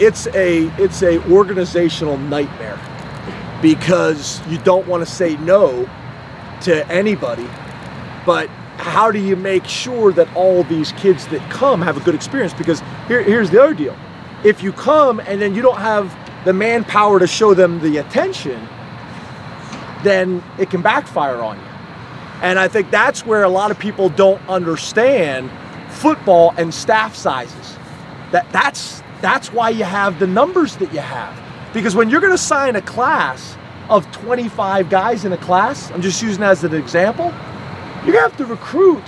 it's a organizational nightmare, because you don't want to say no to anybody, but how do you make sure that all these kids that come have a good experience? Because here's the other deal. If you come and then you don't have the manpower to show them the attention, then it can backfire on you. And I think that's where a lot of people don't understand football and staff sizes. That's why you have the numbers that you have. Because when you're going to sign a class of 25 guys in a class, I'm just using that as an example, you're going to have to recruit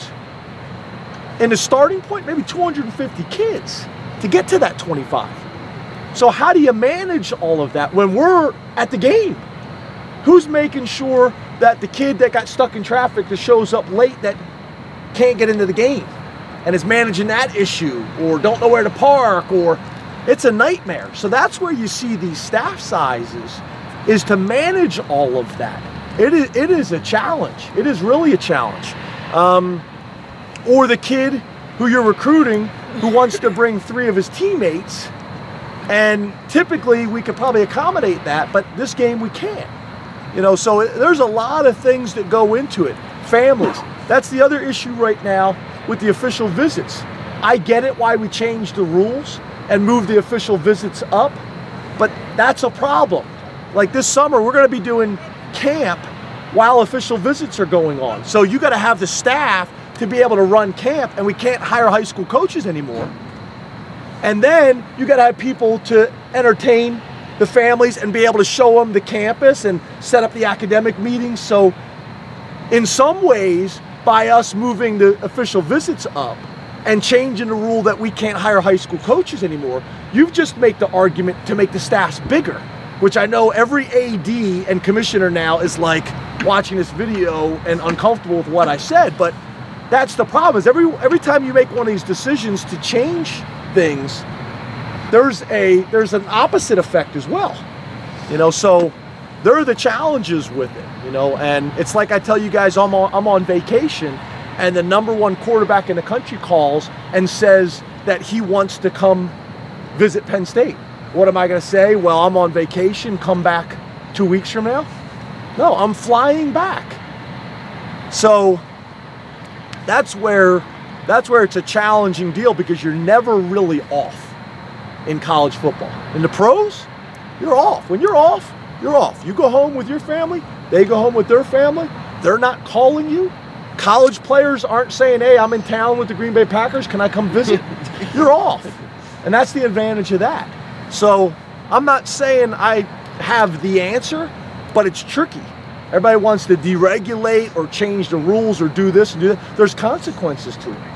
in the starting point maybe 250 kids to get to that 25. So how do you manage all of that when we're at the game? Who's making sure that the kid that got stuck in traffic that shows up late that can't get into the game and is managing that issue, or don't know where to park, or it's a nightmare. So that's where you see these staff sizes, is to manage all of that. It is a challenge. It is really a challenge. Or the kid who you're recruiting who wants to bring 3 of his teammates, and typically we could probably accommodate that, but this game we can't. You know, so there's a lot of things that go into it. Families, that's the other issue right now with the official visits. I get it why we changed the rules and moved the official visits up, but that's a problem. Like this summer, we're gonna be doing camp while official visits are going on. So you gotta have the staff to be able to run camp, and we can't hire high school coaches anymore. And then you gotta have people to entertain the families and be able to show them the campus and set up the academic meetings. So in some ways, by us moving the official visits up and changing the rule that we can't hire high school coaches anymore, you've just made the argument to make the staffs bigger, which I know every AD and commissioner now is like watching this video and uncomfortable with what I said. But that's the problem, is every time you make one of these decisions to change things, there's an opposite effect as well. You know, so there are the challenges with it, you know, and it's like I tell you guys, I'm on vacation, and the #1 quarterback in the country calls and says that he wants to come visit Penn State. What am I going to say? Well, I'm on vacation, come back 2 weeks from now? No, I'm flying back. So that's where it's a challenging deal, because you're never really off in college football. In the pros, you're off. When you're off, you're off. You go home with your family, they go home with their family. They're not calling you. College players aren't saying, hey, I'm in town with the Green Bay Packers, can I come visit? You're off. And that's the advantage of that. So I'm not saying I have the answer, but it's tricky. Everybody wants to deregulate or change the rules or do this and do that. There's consequences to it.